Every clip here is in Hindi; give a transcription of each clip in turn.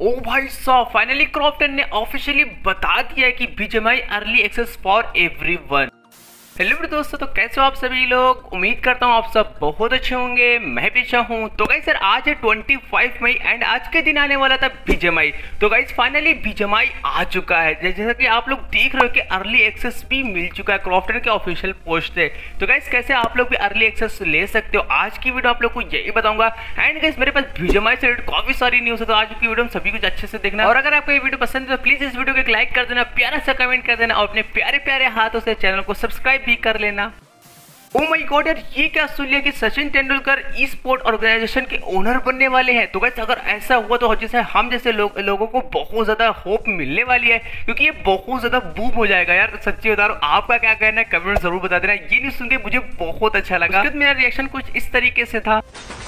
ओ भाई साहब, फाइनली क्रॉफ्टन ने ऑफिशियली बता दिया है कि BGMI early access for everyone. Hello दोस्तों, तो कैसे हो आप सभी लोग। उम्मीद करता हूँ आप सब बहुत अच्छे होंगे, मैं भी अच्छा हूँ। तो गाइस सर आज है 25 मई एंड आज के दिन आने वाला था बीजीएमआई। तो गाइस फाइनली बीजीएमआई आ चुका है। जैसा कि आप लोग देख रहे हो कि अर्ली एक्सेस भी मिल चुका है क्रॉफ्टन के ऑफिशियल पोस्ट से। तो गाइस कैसे आप लोग भी अर्ली एक्सेस ले सकते हो, आज की वीडियो आप लोग को यही बताऊंगा। एंड गाइस मेरे पास बीजीएमआई से रिलेटेड काफी सारी न्यूज है, तो आज की वीडियो में सभी कुछ अच्छे से देखना। और अगर आपको ये वीडियो पसंद है तो प्लीज इस वीडियो को एक लाइक कर देना, प्यारा सा कमेंट कर देना और अपने प्यारे प्यारे हाथों से चैनल को सब्सक्राइब भी कर लेना। ओ माय गॉड यार, ये क्या सुन लिया कि Sachin Tendulkar e sport organization के ओनर बनने वाले हैं। तो गाइस अगर ऐसा हुआ तो जैसे हम जैसे लोगों को बहुत ज्यादा होप मिलने वाली है, क्योंकि ये बहुत ज्यादा बूम हो जाएगा यार। सच्ची बता रहा हूं, आपका क्या कहना है कमेंट जरूर बता देना। ये न्यूज़ सुन के मुझे बहुत अच्छा लगा। मेरा रिएक्शन कुछ इस तरीके से था।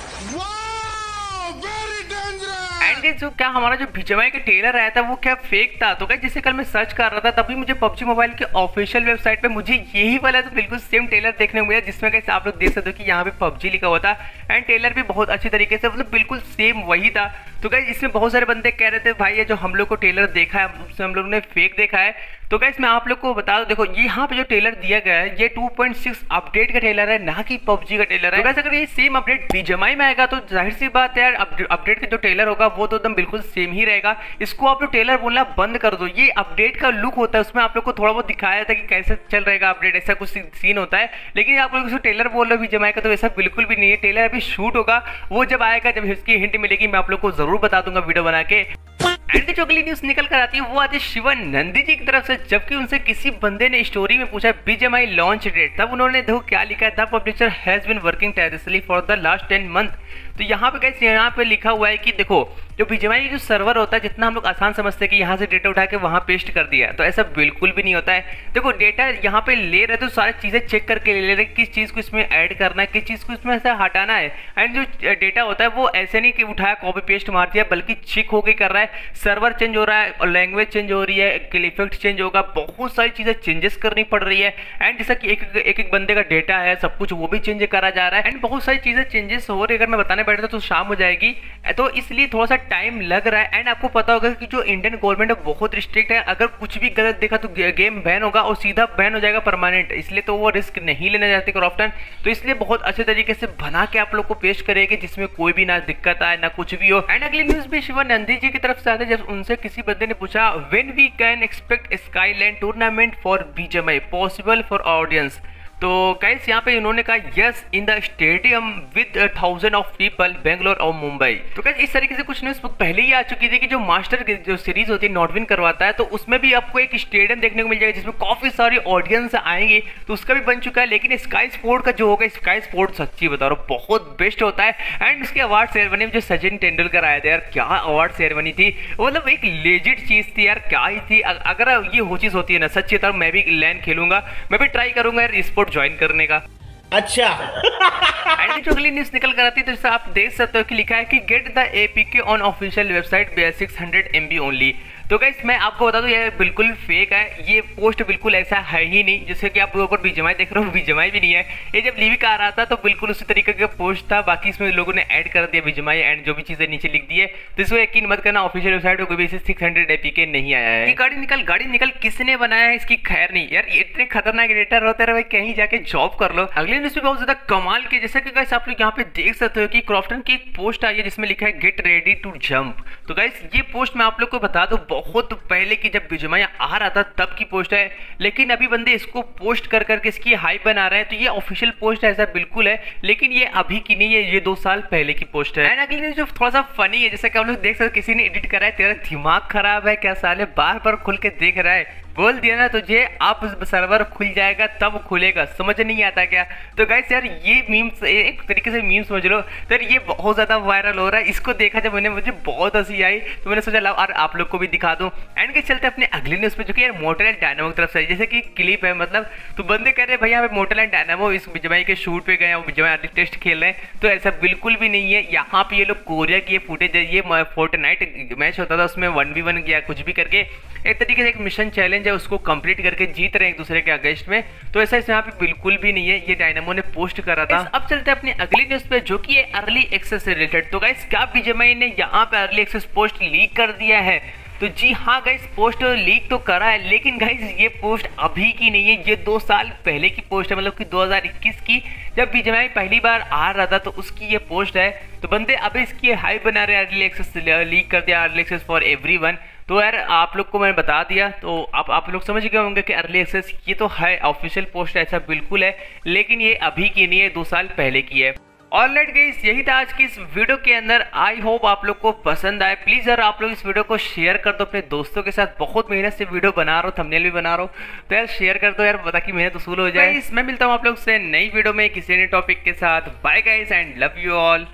जो क्या हमारा जो बीजीएमआई का ट्रेलर आया था वो क्या फेक था। तो गाइस जैसे कल मैं सर्च कर रहा था तभी मुझे पबजी मोबाइल के ऑफिशियल वेबसाइट पे मुझे यही वाला तो बिल्कुल सेम ट्रेलर देखने को मिला, जिसमें गाइस आप लोग देख सकते हो कि यहाँ पे पबजी लिखा हुआ था एंड ट्रेलर भी बहुत अच्छी तरीके से मतलब बिल्कुल सेम वही था। तो गाइस इसमें बहुत सारे बंदे कह रहे थे भाई ये जो हम लोग को ट्रेलर देखा है उससे हम लोग ने फेक देखा है। तो गाइस मैं आप लोग को बता दूं, देखो यहाँ पे जो ट्रेलर दिया गया है ये 2.6 अपडेट का ट्रेलर है, ना कि पबजी का ट्रेलर है। तो गाइस अगर ये सेम अपडेट बीजीएमआई में आएगा तो जाहिर सी बात है यार अपडेट का जो ट्रेलर होगा वो तो एकदम बिल्कुल सेम ही रहेगा। इसको आप लोग ट्रेलर बोलना बंद कर दो। ये अपडेट का लुक होता है, उसमें आप लोग को थोड़ा बहुत दिखाया जाता है कि कैसे चल रहेगा अपडेट, ऐसा कुछ सीन होता है। लेकिन आप लोग इसको ट्रेलर बोल रहे हो बीजीएमआई का, तो ऐसा बिल्कुल भी नहीं है। ट्रेलर अभी शूट होगा, वो जब आएगा, जब इसकी हिंट मिलेगी मैं आप लोग को जरूर बता दूंगा वीडियो बना के। एंड जो अगली न्यूज निकल कर आती है वो आती है शिवन नंदी जी की तरफ से, जबकि उनसे किसी बंदे ने स्टोरी में पूछा बीजीएमआई लॉन्च डेट, तब उन्होंने देखो क्या लिखा है, the publisher has been working tirelessly for the last 10 month. तो यहाँ पे गाइस यहाँ पे लिखा हुआ है कि देखो जो बीजीएमआई जो सर्वर होता है, जितना हम लोग आसान समझते हैं कि यहाँ से डेटा उठा के वहाँ पेस्ट कर दिया, तो ऐसा बिल्कुल भी नहीं होता है। देखो डेटा यहाँ पे ले रहे तो सारी चीजें चेक करके ले रहे, किस चीज को इसमें ऐड करना है, किस चीज को इसमें ऐसा हटाना है। एंड जो डेटा होता है वो ऐसे नहीं कि उठाया कॉपी पेस्ट मार दिया, बल्कि चेक होके कर रहा है। सर्वर चेंज हो रहा है और लैंग्वेज चेंज हो रही है, इफेक्ट चेंज होगा, बहुत सारी चीजें चेंजेस करनी पड़ रही है। एंड जैसा कि एक बंदे का डेटा है सब कुछ वो भी चेंज करा जा रहा है एंड बहुत सारी चीजें चेंजेस हो रही है। अगर मैं बताने बैठता तो शाम हो जाएगी, तो इसलिए थोड़ा सा टाइम लग रहा है। एंड आपको पता होगा कि जो इंडियन गवर्नमेंट है बहुत रिस्ट्रिक्ट है, अगर कुछ भी गलत देखा तो गेम बैन होगा और सीधा बैन हो जाएगा परमानेंट। इसलिए तो वो रिस्क नहीं लेना चाहते क्रॉफ्टन, तो इसलिए बहुत अच्छे तरीके से बना के आप लोग को पेश करेगी, जिसमें कोई भी ना दिक्कत आए ना कुछ भी हो। एंड अगली न्यूज भी शिवन नंदी जी की तरफ से आते हैं, जब उनसे किसी बंदे ने पूछा when we can expect skyland tournament for BGMI possible for audience. तो गाइस यहाँ पे उन्होंने कहा yes in the stadium with 1000 of people Bangalore और मुंबई। तो गाइस इस तरीके से कुछ न्यूज़ पहले ही आ चुकी थी कि जो मास्टर जो सीरीज होती है नॉटविन करवाता है, तो उसमें भी आपको एक स्टेडियम देखने को मिल जाएगा जिसमें काफी सारी ऑडियंस आएंगे, तो उसका भी बन चुका है। लेकिन स्काई स्पोर्ट का जो होगा, स्काई स्पोर्ट सच्ची बता रहा हूँ बहुत बेस्ट होता है। एंड उसके अवार्ड सेरेमनी में जो सचिन तेंदुलकर आए थे यार, क्या अवार्ड सेरेमनी थी, मतलब एक लेजिट चीज थी यार, क्या ही थी। अगर ये वो चीज होती है ना, सच्ची बता रहा हूँ मैं भी लैन खेलूंगा, मैं भी ट्राई करूंगा यार स्पोर्ट ज्वाइन करने का। अच्छा जो अगली न्यूज निकल कर आती है, तो जैसे आप देख सकते हो कि लिखा है कि get the APK on official website 600 MB only. तो गाइस मैं आपको बता दूं ये बिल्कुल फेक है, ये पोस्ट बिल्कुल ऐसा है ही नहीं। जैसे कि आप ऊपर बीजीएमआई देख रहे हो, बीजीएमआई भी नहीं है। ये जब लीविक आ रहा था तो बिल्कुल उसी तरीके का पोस्ट था, बाकी इसमें लोगों ने ऐड कर दिया बीजीएमआई एंड जो भी चीजें नीचे लिख दी है। तो इसको यकीन मत करना, ऑफिशियल वेबसाइट पर कोई भी 600 एपीके नहीं आया है। ये गाड़ी निकल किसने बनाया है इसकी खैर नहीं यार, इतने खतरनाक एडिटर होते रहे, कहीं जाके जॉब कर लो। अगली न्यूज बहुत ज्यादा कमाल की, जैसे कि गाइस आप लोग यहाँ पे देख सकते हो कि क्रॉफ्टन की एक पोस्ट आई है जिसमें लिखा है गेट रेडी टू जंप। तो गाइस ये पोस्ट मैं आप लोग को बता दूं बहुत पहले की जब बीजीएमआई आ रहा था तब की पोस्ट है, लेकिन अभी बंदे इसको पोस्ट कर करके इसकी हाइप बना रहे हैं। तो ये ऑफिशियल पोस्ट ऐसा बिल्कुल है, लेकिन ये अभी की नहीं है, ये 2 साल पहले की पोस्ट है। एंड अगली न्यूज जो थोड़ा सा फनी है, जैसे कि आप लोग देख सकते हो किसी ने एडिट करा है, तेरा दिमाग खराब है क्या साले, बार बार खुल के देख रहा है, बोल दिया ना तुझे आप सर्वर खुल जाएगा तब खुलेगा, समझ नहीं आता क्या। तो गाइस यार ये मीम्स एक तरीके से मीम समझ लो, तो ये बहुत ज्यादा वायरल हो रहा है। इसको देखा जब मैंने, मुझे बहुत हंसी आई, तो मैंने सोचा लाओ और आप लोग को भी दिखा दूं। एंड के चलते अपने अगली न्यूज पे जो कि यार मोटल एंड डायनामो की तरफ से, जैसे कि क्लिप है मतलब, तो बंदे कह रहे हैं भैया पे मोटल एंड डायनामो इस बीजीएमआई के शूट पे गए हैं, बीजीएमआई टेस्ट खेल रहे हैं, तो ऐसा बिल्कुल भी नहीं है। यहाँ पे ये लोग कोरिया की फुटेज, ये फोर्टनाइट मैच होता था उसमें 1v1 किया कुछ भी करके, एक तरीके से एक मिशन चैलेंज चैलेंज है उसको कंप्लीट करके जीत रहे हैं एक दूसरे के अगेंस्ट में। तो ऐसा यहाँ पे बिल्कुल भी नहीं है, ये डायनामो ने पोस्ट करा था। अब चलते हैं अपनी अगली न्यूज पे जो कि है अर्ली एक्सेस से रिलेटेड। तो गाइस क्या बीजीएमआई ने यहाँ पे अर्ली एक्सेस पोस्ट लीक कर दिया है? तो जी हाँ गाइस, पोस्ट लीक तो करा है, लेकिन गाइस ये पोस्ट अभी की नहीं है, ये 2 साल पहले की पोस्ट है, मतलब कि 2021 की, जब बीजीएमआई पहली बार आ रहा था तो उसकी ये पोस्ट है। तो बंदे अभी इसकी हाइप बना रहे हैं, अर्ली एक्सेस लीक कर दिया, अर्ली एक्सेस फॉर एवरीवन। तो यार आप लोग को मैंने बता दिया, तो अब आप लोग समझ गए होंगे कि अर्ली एक्सेस ये तो है, ऑफिशियल पोस्ट ऐसा बिल्कुल है, लेकिन ये अभी की नहीं है, 2 साल पहले की है। ऑलराइट गाइस, यही था आज की इस वीडियो के अंदर। आई होप आप लोग को पसंद आए। प्लीज यार आप लोग इस वीडियो को शेयर कर दो अपने दोस्तों के साथ। बहुत मेहनत से वीडियो बना रहा हूँ, थंबनेल भी बना रहा हूँ, तो यार शेयर कर दो यार, ताकि मेहनत वसूल हो जाए। मैं मिलता हूँ आप लोग से नई वीडियो में किसी नए टॉपिक के साथ। Bye guys and love you all.